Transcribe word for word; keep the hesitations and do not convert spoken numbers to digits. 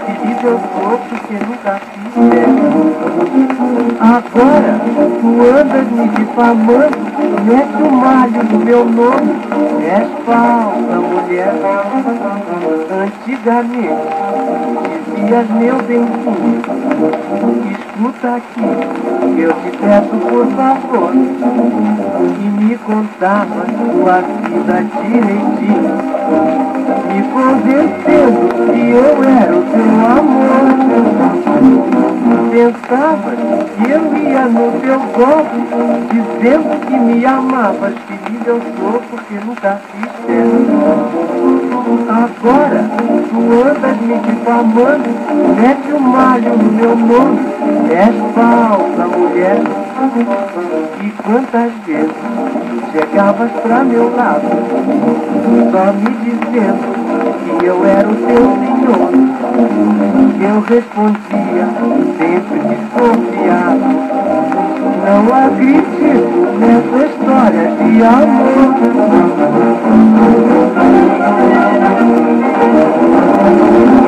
Feliz eu sou porque nunca fiz certo. Agora tu andas me difamando, mete o malho no meu nome. És falsa, mulher. Antigamente dizias meu benzinho, escuta aqui, eu te peço por favor, e me contavas tua vida direitinho, me convencendo que eu era o teu amor. Pensavas que eu ia no teu golpe, dizendo que me amavas. Feliz eu sou porque nunca fiz certo. Agora tu andas me difamando, mete o malho no meu nome. És falsa, mulher. E quantas vezes chegavas pra meu lado, só me dizendo que eu era o teu senhor. Eu respondia, sempre desconfiado, não acredito nessa história de amor.